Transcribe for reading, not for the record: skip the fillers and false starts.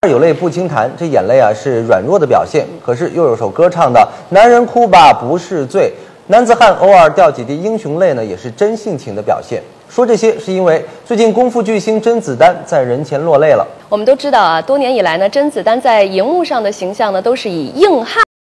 有泪不轻弹，这眼泪啊是软弱的表现。可是又有首歌唱的“男人哭吧不是罪”，男子汉偶尔掉几滴英雄泪呢，也是真性情的表现。说这些是因为最近功夫巨星甄子丹在人前落泪了。 我们都知道啊，多年以来呢，甄子丹在荧幕上的形象呢都是以硬汉